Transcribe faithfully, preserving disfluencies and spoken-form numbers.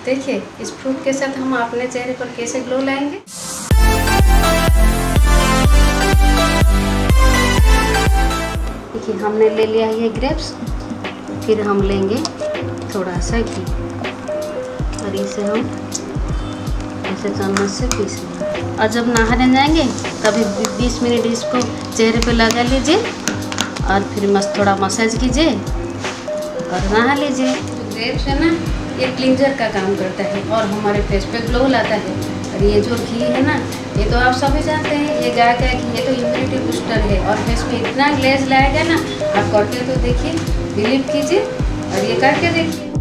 देखिए इस फ्रूट के साथ हम अपने चेहरे पर कैसे ग्लो लाएंगे। देखिए हमने ले लिया ये ग्रेप्स, फिर हम लेंगे थोड़ा सा घी और इसे हम ऐसे चम्मच से पीस लेंगे। और जब नहाने जाएंगे तभी बीस मिनट इसको चेहरे पे लगा लीजिए और फिर मस्त थोड़ा मसाज कीजिए और नहा लीजिए। जो ग्रेप्स है ना, ये क्लींजर का काम करता है और हमारे फेस पे ग्लो लाता है। और ये जो घी है ना, ये तो आप सभी जानते हैं, ये गाय का घी, ये तो इम्यूनिटी बूस्टर है और फेस पे इतना ग्लेज लाएगा ना, आप करके तो देखिए, बिलीव कीजिए और ये करके देखिए।